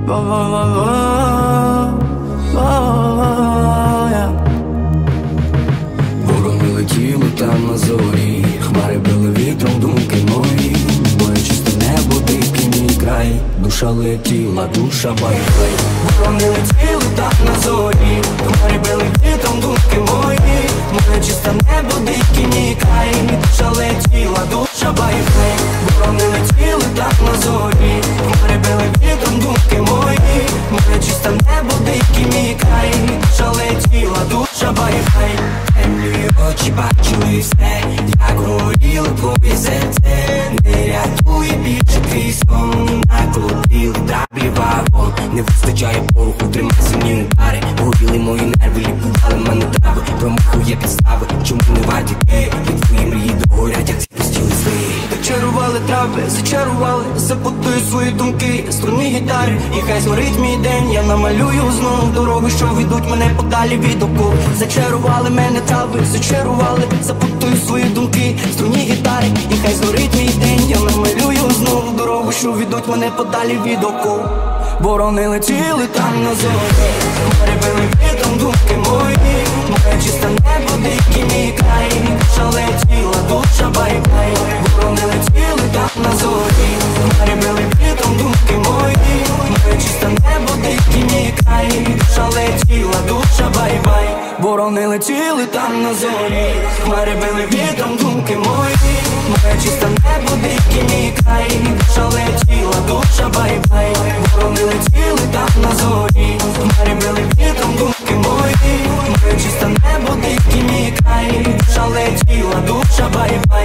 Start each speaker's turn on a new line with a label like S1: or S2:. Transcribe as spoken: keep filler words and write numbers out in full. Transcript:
S1: Ворони летіли там на зорі, хмари били вітром думки мої. Моє чисте небо, дикий мій край, душа летіла, душа бай-бай. Ворони летіли там на зорі, хмари били вітром думки мої. Моє чисте небо, дикий мій край, душа летіла, душа бай-бай. Ворони летіли там на зорі, хмари били вітром думки мої. Моє чисте небо, дикий мій край, душа летіла, душа бай-бай. Темні очі бачили все, як горіли твої серце. Не рятує більше твій сон, накрутили траблі вагон. Не вистачає пороху, тримайся мені удари. Горіли мої нерви, лікували мене трави. Промахує підстави, чому не варті ти? Від твої мрії догорять, як ці пусті листи. Зачарували трави, зачарували, запутую свої думки, струни гітари. І хай згорить мій день, я намалюю знову дороги, що ведуть мене подалі від оков. Зачарували мене трави, зачарували, запутую свої думки, струни гітари. І хай згорить мій день, я намалюю знову дорогу, що ведуть мене подалі від оков. Ворони летіли там на зорі, хмари били вітром думки мої. Моє чисте небо, дикий мій край, душа летіла, душа бай-бай. Ворони летіли там на зорі, хмари били вітром думки мої. Моє чисте небо, дикий мій край, душа летіла, душа бай-бай. Ворони летіли там на зорі, хмари били вітром думки мої. Моє чисте небо, дикий мій край, душа летіла, душа бай-бай. Ворони летіли там на зорі, хмари били вітром думки мої. Моє чисте небо, дикий мій край, душа летіла, душа бай-бай.